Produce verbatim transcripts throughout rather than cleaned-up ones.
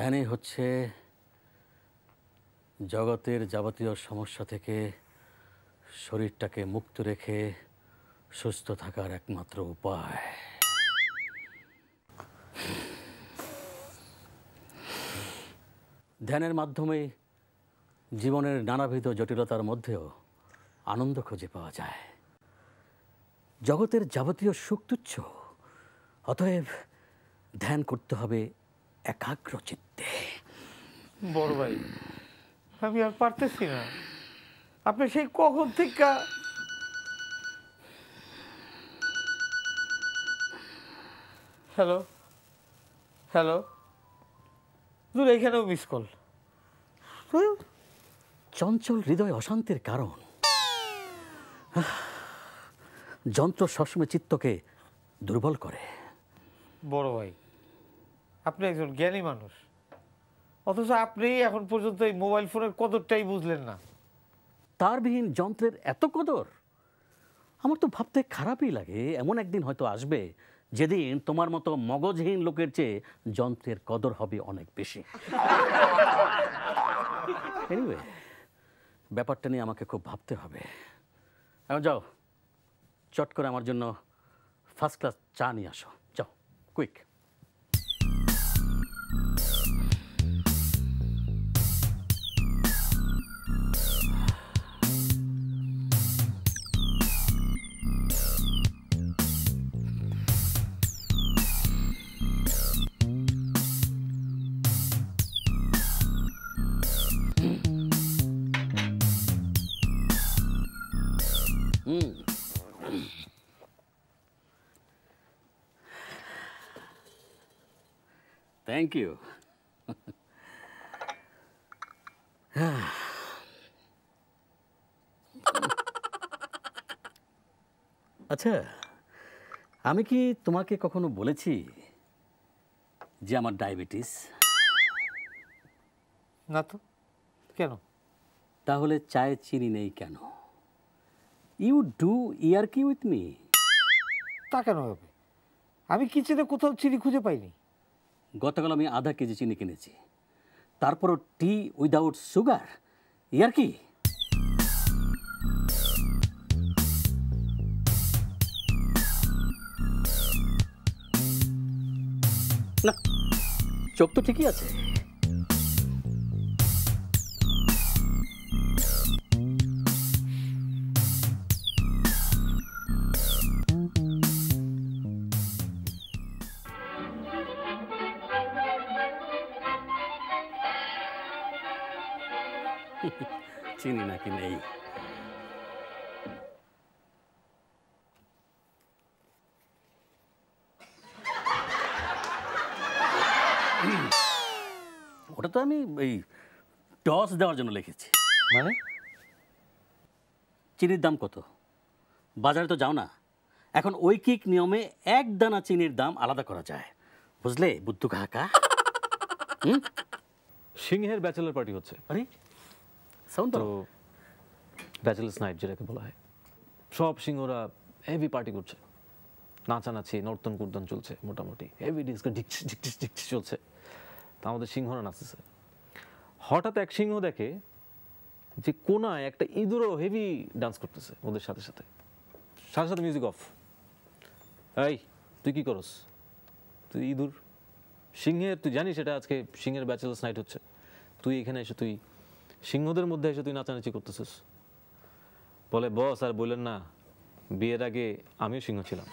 ধ্যানই হচ্ছে জগতের যাবতীয় সমস্যা থেকে শরীরটাকে মুক্ত রেখে সুস্থ থাকার একমাত্র উপায়। ধ্যানের মাধ্যমে জীবনের নানাবিধ জটিলতার মধ্যেও আনন্দ খুঁজে পাওয়া যায়। জগতের যাবতীয় সুখ তুচ্ছ, অতএব ধ্যান করতে হবে একাগ্র চিত্তে। বড় ভাই, আমি আর পারতেছি না। আপনি সেই কখন থেকে হ্যালো হ্যালো দূর এখানেও মিস কল। চঞ্চল হৃদয় অশান্তির কারণ। যন্ত্র সবসময় চিত্তকে দুর্বল করে। বড় ভাই, আপনি একজন জ্ঞানী মানুষ, অথচ আপনি এখন পর্যন্ত এই মোবাইল ফোনের কদরটাই বুঝলেন না। তারবিহীন যন্ত্রের এত কদর? আমার তো ভাবতে খারাপই লাগে। এমন একদিন হয়তো আসবে যেদিন তোমার মতো মগজহীন লোকের চেয়ে যন্ত্রের কদর হবে অনেক বেশি। এনিওয়ে, ব্যাপারটা নিয়ে আমাকে খুব ভাবতে হবে। এখন যাও, চট করে আমার জন্য ফার্স্ট ক্লাস চা নিয়ে আসো। যাও, কুইক। Thank you. আচ্ছা, আমি কি তোমাকে কখনো বলেছি যে আমার ডায়াবেটিস? না তো, কেন? তাহলে চায়ে চিনি নেই কেন? ইউ ডু ইয়ারকি উইথ মি? তা কেন হবে? আমি কিচেনে কোথাও চিনি খুঁজে পাইনি। গতকাল আমি আধা কেজি চিনি কিনেছি, তারপরও টি উইদাউট সুগার? ইয়ারকি? না, চোখ তো ঠিকই আছে। চিনি নাকি নেই? ওটা তো আমি এই টস দেওয়ার জন্য লিখেছি। মানে? চিনির দাম কত? বাজারে তো যাও না। এখন ঐকিক নিয়মে এক দানা চিনির দাম আলাদা করা যায়, বুঝলে বুদ্ধু কাকা? হুম, সিংহের ব্যাচেলর পার্টি হচ্ছে। আরে সাউন্ড তো ব্যাচেলার্স নাইট যেটাকে বলা হয়, সব সিংহরা হেভি পার্টি করছে, নাচানাচি নর্তন কুর্দন চলছে, মোটামুটি হেভি ডিস্কো ঢিকস ঢিকস ঢিকস চলছে। তা আমাদের সিংহরা নাচতেছে। হঠাৎ এক সিংহ দেখে যে কোনায় একটা ইঁদুরও হেভি ডান্স করতেছে ওদের সাথে সাথে সাথে সাথে মিউজিক অফ। এই তুই কি করস? তুই ইঁদুর সিংহের, তুই জানিস এটা আজকে সিংহের ব্যাচেলার্স নাইট হচ্ছে, তুই এখানে এসে তুই সিংহদের মধ্যে এসে তুই নাচানাচি করতেছিস? বলে বস আর বললেন না, বিয়ের আগে আমিও সিংহ ছিলাম।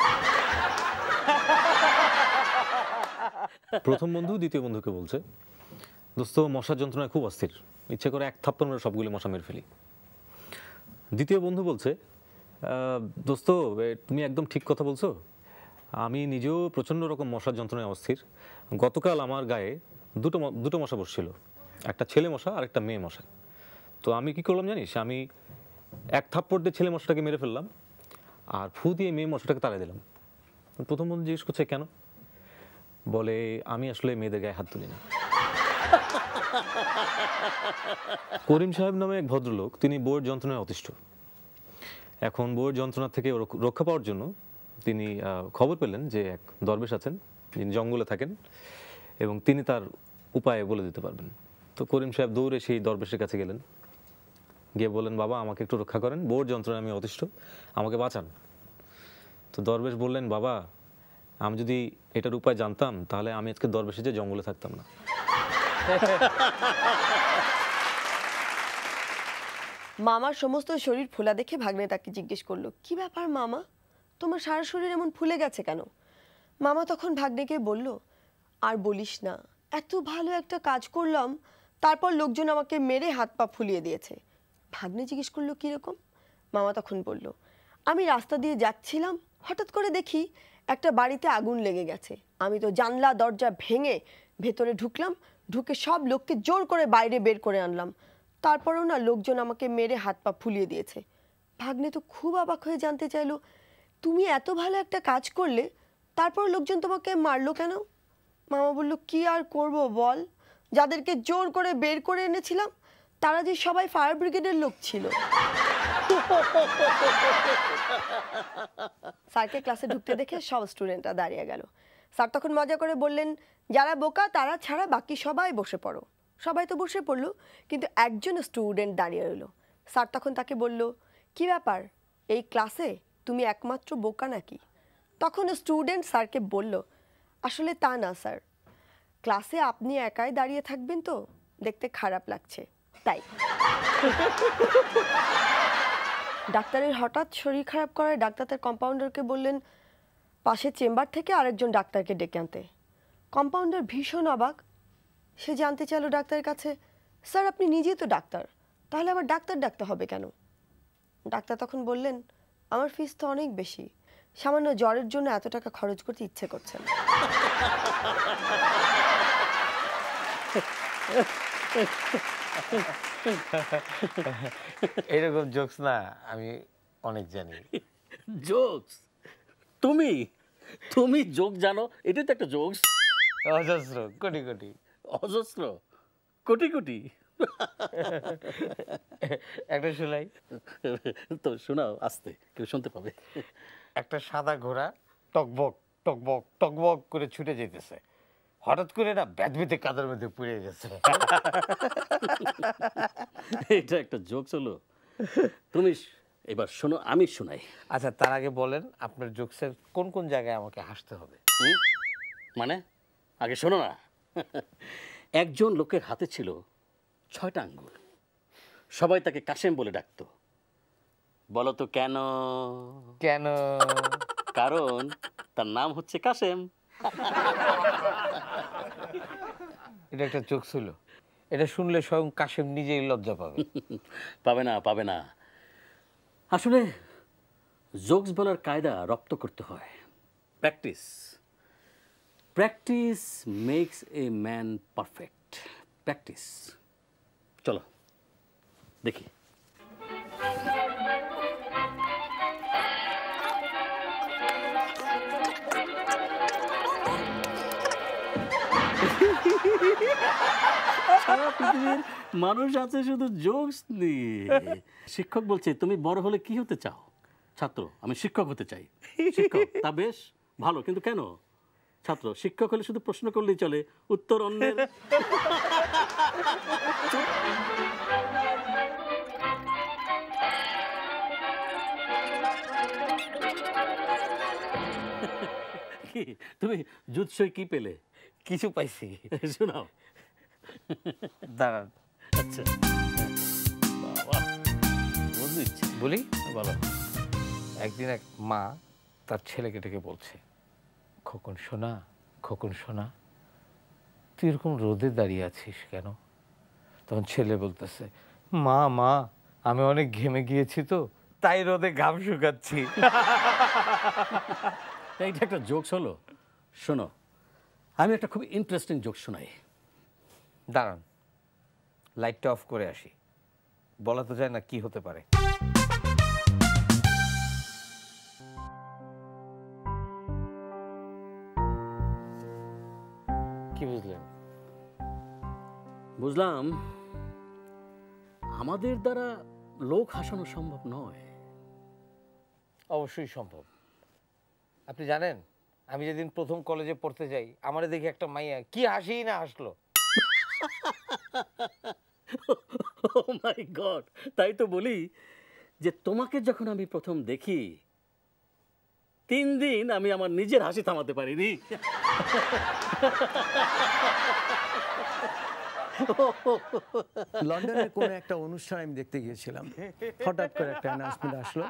প্রথম বন্ধু দ্বিতীয় বন্ধুকে বলছে, দোস্ত মশার যন্ত্রণায় খুব অস্থির, ইচ্ছে করে এক থাপ্পড় মেরে সবগুলি মশা মেরে ফেলি। দ্বিতীয় বন্ধু বলছে, দোস্ত তুমি একদম ঠিক কথা বলছো, আমি নিজেও প্রচণ্ড রকম মশার যন্ত্রণায় অস্থির। গতকাল আমার গায়ে দুটো দুটো মশা বসছিল, একটা ছেলে মশা আর একটা মেয়ে মশা। তো আমি কি করলাম জানিস, আমি এক থাপ্পড় দিয়ে ছেলে মশাটাকে মেরে ফেললাম আর ফু দিয়ে মেয়ে মশাটাকে তাড়িয়ে দিলাম। প্রথম বন্ধু জিজ্ঞেস করছে কেন? বলে আমি আসলে মেয়েদের গায়ে হাত তুলি না। করিম সাহেব নামে এক ভদ্রলোক, তিনি বউয়ের যন্ত্রণায় অতিষ্ঠ। এখন বউয়ের যন্ত্রণা থেকে রক্ষা পাওয়ার জন্য তিনি খবর পেলেন যে এক দরবেশ আছেন যিনি জঙ্গলে থাকেন এবং তিনি তার উপায় বলে দিতে পারবেন। তো করিম সাহেব দৌড়ে সেই দরবেশের কাছে গেলেন, গিয়ে বললেন, বাবা আমাকে একটু রক্ষা করেন, বোর যন্ত্রণায় আমি অতিষ্ঠ, আমাকে বাঁচান। তো দরবেশ বললেন, বাবা আমি যদি এটার উপায় জানতাম তাহলে আমি আজকে দরবেশে যে জঙ্গলে থাকতাম না। মামার সমস্ত শরীর ফোলা দেখে ভাগ্নে তাকে জিজ্ঞেস করলো, কি ব্যাপার মামা, তোমার সারা শরীর এমন ফুলে গেছে কেন? মামা তখন ভাগ্নেকে বলল, আর বলিস না, এত ভালো একটা কাজ করলাম, তারপর লোকজন আমাকে মেরে হাত পা ফুলিয়ে দিয়েছে। ভাগ্নে জিজ্ঞেস করলো, কীরকম? মামা তখন বলল, আমি রাস্তা দিয়ে যাচ্ছিলাম, হঠাৎ করে দেখি একটা বাড়িতে আগুন লেগে গেছে। আমি তো জানলা দরজা ভেঙে ভেতরে ঢুকলাম, ঢুকে সব লোককে জোর করে বাইরে বের করে আনলাম, তারপরেও না লোকজন আমাকে মেরে হাত পা ফুলিয়ে দিয়েছে। ভাগ্নে তো খুব অবাক হয়ে জানতে চাইলো, তুমি এত ভালো একটা কাজ করলে, তারপর লোকজন তোমাকে মারলো কেন? মামা বলল, কি আর করব বল, যাদেরকে জোর করে বের করে এনেছিলাম তারা যে সবাই ফায়ার ব্রিগেডের লোক ছিল। স্যারকে ক্লাসে ঢুকতে দেখে সব স্টুডেন্টরা দাঁড়িয়ে গেল। স্যার তখন মজা করে বললেন, যারা বোকা তারা ছাড়া বাকি সবাই বসে পড়ো। সবাই তো বসে পড়লো, কিন্তু একজন স্টুডেন্ট দাঁড়িয়ে রইল। স্যার তখন তাকে বলল, কি ব্যাপার, এই ক্লাসে তুমি একমাত্র বোকা নাকি? তখন স্টুডেন্ট স্যারকে বলল, আসলে তা না স্যার, ক্লাসে আপনি একাই দাঁড়িয়ে থাকবেন তো দেখতে খারাপ লাগছে তাই। ডাক্তারের হঠাৎ শরীর খারাপ করায় ডাক্তার তার কম্পাউন্ডারকে বললেন পাশের চেম্বার থেকে আরেকজন ডাক্তারকে ডেকে আনতে। কম্পাউন্ডার ভীষণ অবাক, সে জানতে চাইল ডাক্তারের কাছে, স্যার আপনি নিজেই তো ডাক্তার, তাহলে আবার ডাক্তার ডাকতে হবে কেন? ডাক্তার তখন বললেন, আমার ফিস তো অনেক বেশি, সামান্য জ্বরের জন্য এত টাকা খরচ করতে ইচ্ছে করছে না। এরকম জোকস না আমি অনেক জানি। জোকস? তুমি তুমি জোক জানো, এটাই তো একটা জোকস। অজস্র, কোটি কোটি। অজস্র, কোটি কোটি। একটা শুনাই তো শোনাও, আস্তে, কেউ শুনতে পাবে। একটা সাদা ঘোড়া টকবক টকবক টকবক করে ছুটে যেতেছে, হঠাৎ করে না ব্যাদবিতে কাদের মধ্যে পুড়ে গেছে। এটা একটা জোকস হলো? তুমি এবার শোনো, আমি শোনাই। আচ্ছা তার আগে বলেন আপনার জোকসের কোন কোন জায়গায় আমাকে হাসতে হবে? মানে আগে শোনো না। একজন লোকের হাতে ছিল ছয়টা আঙ্গুল, সবাই তাকে কাশেম বলে ডাকতো। বলো তো কেন? কেন? কারণ তার নাম হচ্ছে কাশেম। এটা একটা জোকস হলো? এটা শুনলে স্বয়ং কাশেম নিজেই লজ্জা পাবে। পাবে না, পাবে না। আসলে জোকস বলার কায়দা রপ্ত করতে হয়, practice. Practice makes a man perfect. Practice. চলো দেখি। সারা পৃথিবীর মানুষ আছে শুধু জোকস নিয়ে। শিক্ষক বলছে, তুমি বড় হলে কি হতে চাও? ছাত্র, আমি শিক্ষক হতে চাই। শিক্ষক, তা বেশ ভালো, কিন্তু কেন? ছাত্র, শিক্ষক হলে শুধু প্রশ্ন করলেই চলে, উত্তর অন্যের। কি তুমি জুৎসই কি পেলে? কিছু পাইছি, শোনাও। দাঁড়ান। আচ্ছা বাবা, বন্ধু ইচ্ছে বলি। বলো। একদিন এক মা তার ছেলেকে ডেকে বলছে, খোকন সোনা, খোকন সোনা, তুই এরকম রোদে দাঁড়িয়ে আছিস কেন? তখন ছেলে বলতেছে, মা মা আমি অনেক ঘেমে গিয়েছি তো তাই রোদে ঘাম শুকাচ্ছি। এইটা একটা জোকস হলো? শোনো, আমি একটা খুব ইন্টারেস্টিং জোক শোনাই। দাঁড়ান, লাইটটা অফ করে আসি, বলা তো যায় না কি হতে পারে। কি বুঝলেন? বুঝলাম আমাদের দ্বারা লোক হাসানো সম্ভব নয়। অবশ্যই সম্ভব। আপনি জানেন, আমি যেদিন প্রথম কলেজে পড়তে যাই, আমারে দেখে একটা মাইয়া কি হাসি না হাসলো। ও মাই গড, তাই তো বলি যে তোমাকে যখন আমি প্রথম দেখি তিন দিন আমি আমার নিজের হাসি থামাতে পারিনি। লন্ডনের কোনো একটা অনুষ্ঠান আমি দেখতে গিয়েছিলাম, হঠাৎ করে একটা অ্যানাউন্সমেন্ট আসলো,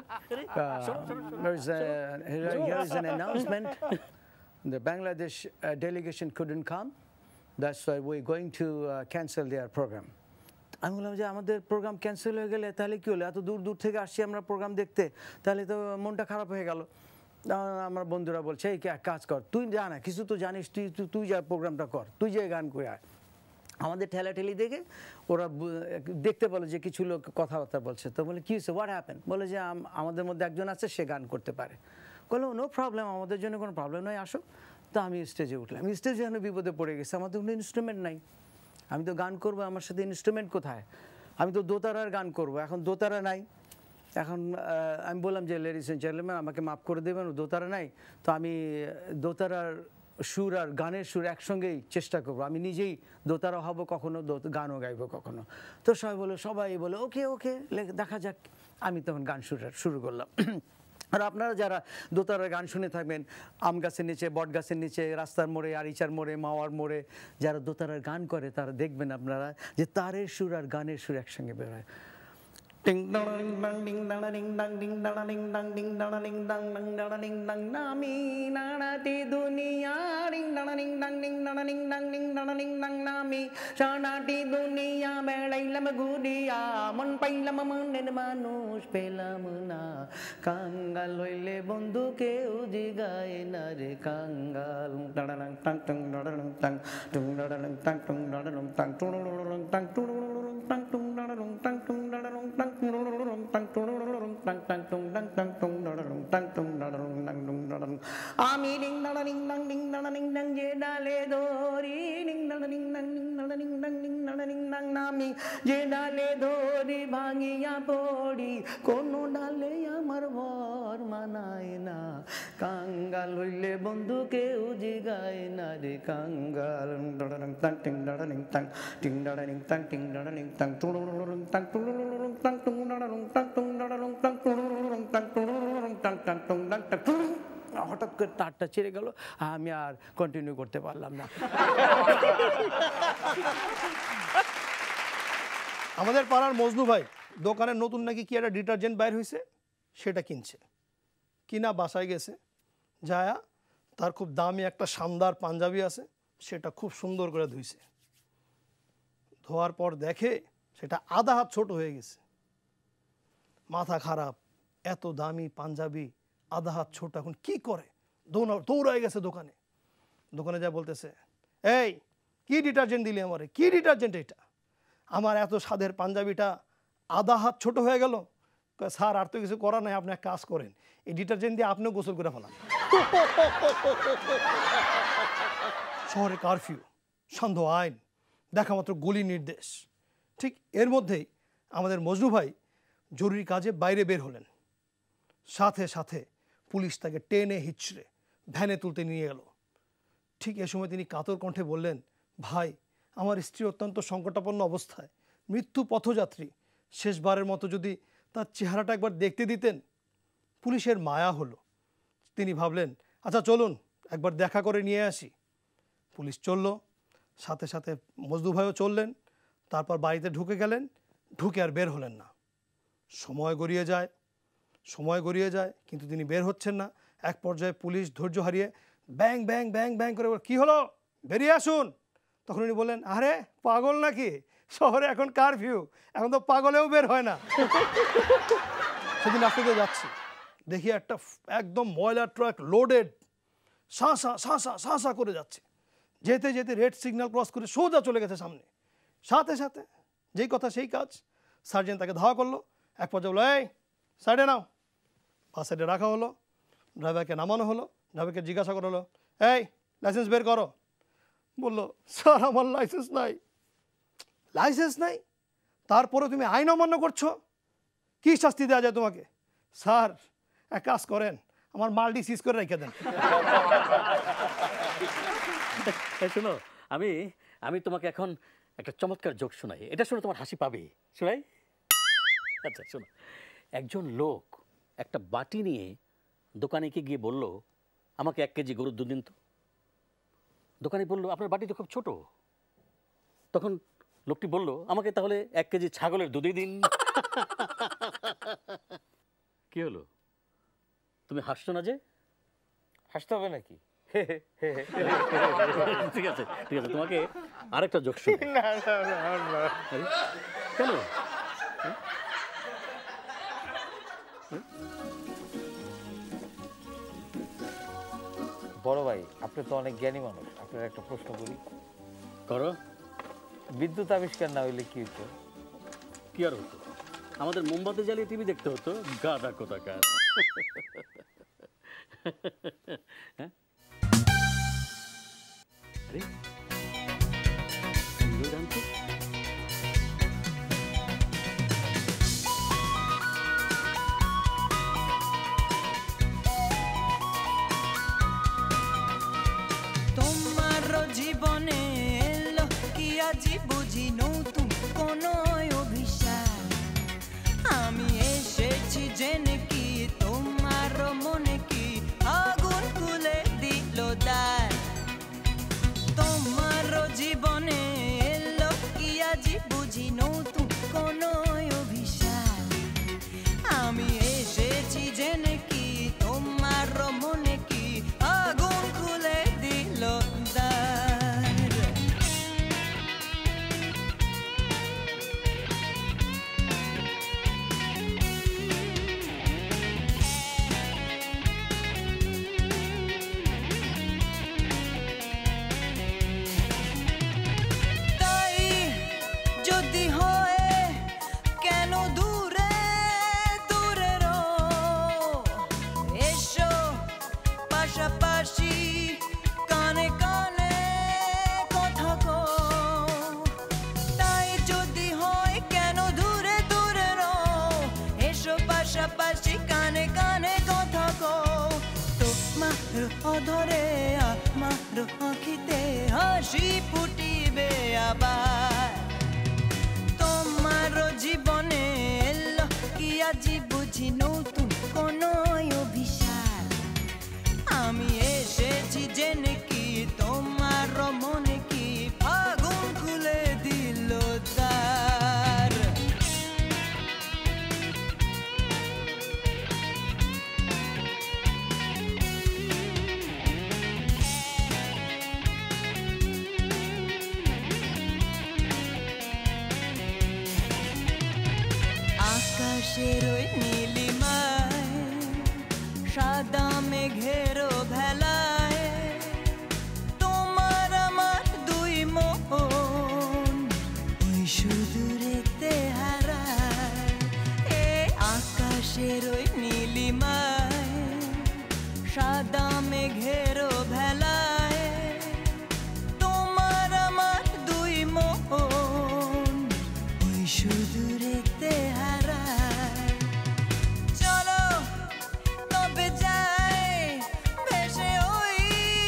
here is an announcement, the Bangladesh uh, delegation couldn't come, that's why we're going to uh, cancel their program. আমি বললাম যে আমাদের প্রোগ্রাম ক্যান্সেল হয়ে গেলে তাহলে কি হলো, এত দূর দূর থেকে আসছি আমরা প্রোগ্রাম দেখতে, তাহলে তো মনটা খারাপ হয়ে গেল। আমার বন্ধুরা বলছে এই কাজ কর, তুই জানা কিছু তো জানিস, তুই তুই যা প্রোগ্রামটা কর, তুই যে গান করে আয়। আমাদের ঠেলাঠেলি দেখে ওরা দেখতে বলে যে কিছু লোক কথাবার্তা বলছে, তো বলে কী হয়েছে, হোয়াট হ্যাপেন, বলে যে আমাদের মধ্যে একজন আছে সে গান করতে পারে। বললো নো প্রবলেম, আমাদের জন্য কোনো প্রবলেম নয়, আসো। তো আমি স্টেজে উঠলাম, স্টেজে যেন বিপদে পড়ে গেছে, আমাদের কোনো ইনস্ট্রুমেন্ট নাই, আমি তো গান করবো, আমার সাথে ইনস্ট্রুমেন্ট কোথায়, আমি তো দোতারার গান করব, এখন দোতারা নাই। এখন আমি বললাম যে লেডিস এন্ড জেন্টলম্যান আমাকে মাফ করে দেবেন, দোতারা নাই, তো আমি দোতারার সুর আর গানের সুর একসঙ্গেই চেষ্টা করবো, আমি নিজেই দোতারা হব কখনো, গানও গাইবো কখনো। তো সবাই বলে সবাই বলে ওকে ওকে দেখা যাক। আমি তখন গান শুরু শুরু করলাম। আর আপনারা যারা দোতারার গান শুনে থাকবেন, আম গাছের নিচে, বট গাছের নিচে, রাস্তার মোড়ে, আরিচার মোড়ে, মাওয়ার মোড়ে যারা দোতারার গান করে তারা দেখবেন আপনারা যে তারের সুর আর গানের সুর একসঙ্গে বেরোয়। Ding dong ding dong ding dong ding dong ding dong ding dong ding dong ding dong ding dong ding dong nami nanati dunia ding dong ding dong ding dong ding dong ding dong ding dong nami sanati dunia belailam gudia mon pailam monen manush pelam na kangal hoile bondhu keu jigaye na re kangal dadang tang tang dadang tang tung dadang tang tung dadang tang tung dadang tang tung dadang tang tung dadang tang tung dadang tang আমি ডিং ডাং ডিং ডাং ডিং ডাং ডিং ডাং যে ডালে দড়ি ডিং ডাং ডিং ডাং ডিং ডাং ডিং ডাং ডিং ডাং ডিং ডাং নামি যে ডালে দড়ি ভাঙিয়া পড়ি কোন ডালে আমার ভর মানায় না কাঙ্গাল হইলে বন্ধু কেউ জিগায় না রে কাঙ্গাল ডাং টাং টিং ডাং ডিং টাং টিং ডাং ডিং টাং টিং ডাং ডিং টাং টুং টাং টুং টাং টুং টাং টুং টাং টাং টাং টুং টাং টাং। হঠাৎ করে তারটা ছেড়ে গেল, আমি আর কন্টিনিউ করতে পারলাম না। আমাদের পাড়ার মজনু ভাই দোকানে নতুন নাকি কি একটা ডিটারজেন্ট বাইর হয়েছে, সেটা কিনছে, কিনা বাসায় গেছে, যায়া তার খুব দামি একটা শানদার পাঞ্জাবি আছে, সেটা খুব সুন্দর করে ধুইছে। ধোয়ার পর দেখে সেটা আধা হাত ছোট হয়ে গেছে। মাথা খারাপ, এত দামি পাঞ্জাবি আধা হাত ছোট, এখন কি করে? দৌড়া দৌড়ায় গেছে দোকানে। দোকানে যা বলতেছে, এই কি ডিটারজেন্ট দিলি আমারে, কি ডিটারজেন্ট এটা? আমার এত স্বাদের পাঞ্জাবিটা আধা হাত ছোট হয়ে গেল। স্যার আর তো কিছু করার নাই, আপনি এক কাজ করেন, এই ডিটারজেন্ট দিয়ে আপনিও গোসল করে ফেলান। শহরে কারফিউ, সান্ধ্য আইন, দেখা মাত্র গুলি নির্দেশ। ঠিক এর মধ্যেই আমাদের মজনু ভাই জরুরি কাজে বাইরে বের হলেন। সাথে সাথে পুলিশ তাকে টেনে হিচড়ে ভ্যানে তুলতে নিয়ে গেল। ঠিক এ সময় তিনি কাতর কণ্ঠে বললেন, ভাই আমার স্ত্রী অত্যন্ত সংকটাপন্ন অবস্থায়, মৃত্যু পথযাত্রী, শেষবারের মতো যদি তার চেহারাটা একবার দেখতে দিতেন। পুলিশের মায়া হলো, তিনি ভাবলেন আচ্ছা চলুন একবার দেখা করে নিয়ে আসি। পুলিশ চলল, সাথে সাথে মজদু ভাইও চললেন। তারপর বাড়িতে ঢুকে গেলেন, ঢুকে আর বের হলেন না। সময় গড়িয়ে যায়, সময় গড়িয়ে যায় কিন্তু তিনি বের হচ্ছেন না। এক পর্যায়ে পুলিশ ধৈর্য হারিয়ে ব্যাং ব্যাং ব্যাং ব্যাং করে বলে, কী হলো, বেরিয়ে আসুন। তখন উনি বললেন, আরে পাগল নাকি, শহরে এখন কারফিউ, এখন তো পাগলেও বের হয় না। সেদিন রাস্তা দিয়ে যাচ্ছি, দেখি একটা একদম ময়লা ট্রাক লোডেড শাঁসা শাঁসা শাঁসা করে যাচ্ছে। যেতে যেতে রেড সিগন্যাল ক্রস করে সোজা চলে গেছে সামনে। সাথে সাথে যেই কথা সেই কাজ, সার্জেন্ট তাকে ধাওয়া করলো। এক পর্যায়ে বললো, এই সাইডে নাও। বাস সাইডে রাখা হলো, ড্রাইভারকে নামানো হলো। ড্রাইভারকে জিজ্ঞাসা করা হলো, এই লাইসেন্স বের করো। বললো, স্যার আমার লাইসেন্স নাই। লাইসেন্স নাই, তারপরে তুমি আইন অমান্য করছো, কি শাস্তি দেওয়া যায় তোমাকে? স্যার এক কাজ করেন, আমার মালটি সিজ করে রেখে দেন। শোনো, আমি আমি তোমাকে এখন একটা চমৎকার জোক শোনাই, এটা শুনে তোমার হাসি পাবে, শোনাই? আচ্ছা শোনো, একজন লোক একটা বাটি নিয়ে দোকানিকে গিয়ে বলল, আমাকে এক কেজি গরুর দুধ দিন তো। দোকানি বলল, আপনার বাটি তো খুব ছোট। তখন লোকটি বলল, আমাকে তাহলে এক কেজি ছাগলের দুধই দিন। কি হলো, তুমি হাসছো না যে? হাসতে হবে নাকি? ঠিক আছে ঠিক আছে, তোমাকে আরেকটা জোক শুনি। কেন? বড় ভাই, আপনি তো অনেক জ্ঞানী মানুষ, আপনার একটা প্রশ্ন করি। করো। বিদ্যুৎ আবিষ্কার না হইলে কি হতো? কি আর হতো, আমাদের মোমবাতি জ্বালিয়ে টিভি দেখতে হতো। গাদা কোথাকার। হ্যাঁ, আরে সুন্দর গান তো। তোমার জীবনে এলো কি আজি বুঝি নতুন কোন অভিশাপ, আমি এসেছি জেনে কি তোমার মনে কি আগুন খুলে দিল দ্বার। তোমার জীবনে এলো কি আজি বুঝি নতুন কোন অভিশাপ, আমি এসেছি জেনে কি তোমার মনে কি আগুন খুলে দিল দ্বার। তাই যদি হয় কেন দূরে দূরে রো, এসো পাশাপাশি কানে কানে কথা কো। তাই যদি হয় কেন দূরে দূরে রো, এসো পাশাপাশি কানে কানে কথা কো। তোমার অধরে আমার আঁখিতে হাসি ফুটিবে আবার। তোমার জীবনে এলো কি আজি বুঝি নতুন কোন অভিশাপ, আমি এসেছি জেনে কি তোমার মনে কি আগুন খুলে দিল দ্বার। আকাশের ওই নীলিমায় সাদা মেঘের ভেলায় তোমার আমার দুই মন ওই সুদূরেতে হারায়। এ আকাশের ওই নীলিমায় সাদা মেঘের ভেলায় তোমার আমার দুই মন ওই সুদূরেতে হারায়। চলো তবে যাই ভেসে ওই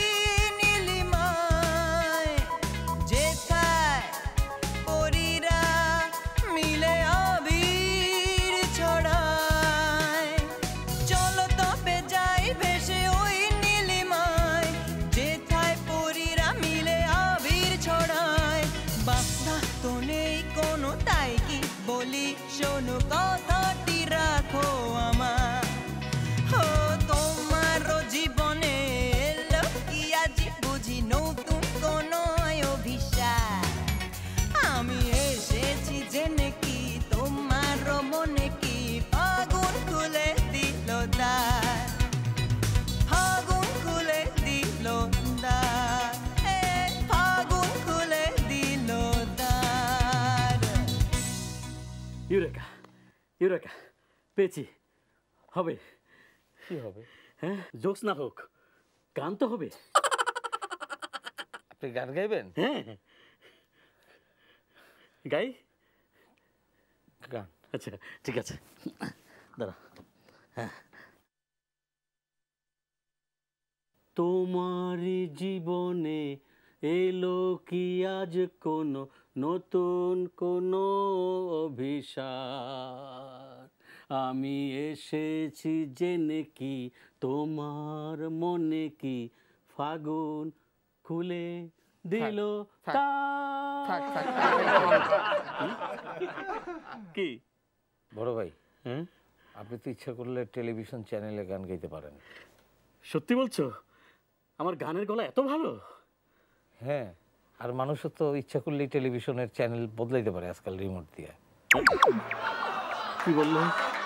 নীলিমায়, যেথায় পরীরা মিলে আবির ছড়ায়। চলো তবে যাই ভেসে ওই নীলিমায়, যেথায় পরীরা মিলে আবির ছড়ায়। বাধা তো নেই কোনো, তাই কি বলি শোনো কথাটি রাখো আমার। ও তোমার জীবনে এলো কি আজি বুঝি নতুন কোন অভিশাপ, আমি এসেছি জেনে কি তোমার মনে কি আগুন খুলে দিল দ্বার। আগুন খুলে দিল দ্বার, এ আগুন খুলে দিল দ্বার। ইউরেকা ইউরেকা, পেয়েছি। হবে। কি হবে? হ্যাঁ, জোকস না হোক, গান তো হবে। আপনি গান গাইবেন? হ্যাঁ, গাই। গান। আচ্ছা ঠিক আছে, দাঁড়া। হ্যাঁ। তোমার জীবনে এলো কি আজ কোনো নতুন কোনো অভিশাপ। আমি এসেছি জেনে কি তোমার মনে কি ফাগুন খুলে দিল থাক, তা। থাক, থাক, কি বড় ভাই, হ্যাঁ আপনি তো ইচ্ছা করলে টেলিভিশন চ্যানেলে গান গাইতে পারেন। সত্যি বলছো? আমার গানের গলা এত ভালো? হ্যাঁ, আর মানুষও তো ইচ্ছা করলেই টেলিভিশনের চ্যানেল বদলাইতে পারে আজকাল রিমোট দিয়ে। কি বললো?